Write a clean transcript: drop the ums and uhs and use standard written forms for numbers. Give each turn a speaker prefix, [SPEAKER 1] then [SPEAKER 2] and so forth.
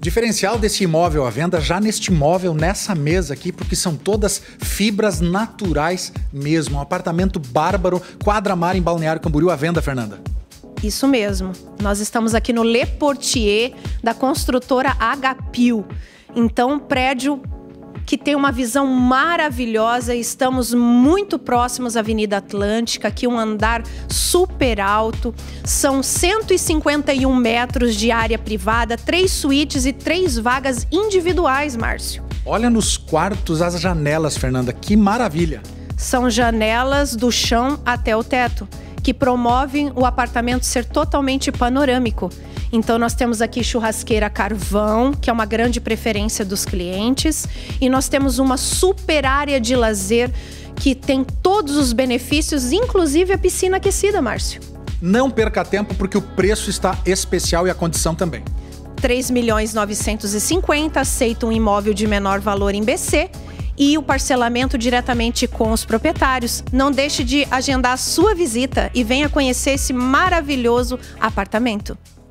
[SPEAKER 1] Diferencial desse imóvel à venda já neste imóvel, nessa mesa aqui, porque são todas fibras naturais mesmo. Um apartamento bárbaro, quadra-mar em Balneário Camboriú à venda, Fernanda.
[SPEAKER 2] Isso mesmo. Nós estamos aqui no Le Portier, da construtora Agapil. Então, prédio que tem uma visão maravilhosa. Estamos muito próximos à Avenida Atlântica, aqui um andar super alto. São 151 metros de área privada, 3 suítes e 3 vagas individuais, Márcio.
[SPEAKER 1] Olha nos quartos as janelas, Fernanda, que maravilha!
[SPEAKER 2] São janelas do chão até o teto, que promovem o apartamento ser totalmente panorâmico. Então nós temos aqui churrasqueira a carvão, que é uma grande preferência dos clientes. E nós temos uma super área de lazer que tem todos os benefícios, inclusive a piscina aquecida, Márcio.
[SPEAKER 1] Não perca tempo, porque o preço está especial e a condição também.
[SPEAKER 2] 3.950.000, aceita um imóvel de menor valor em BC e o parcelamento diretamente com os proprietários. Não deixe de agendar a sua visita e venha conhecer esse maravilhoso apartamento.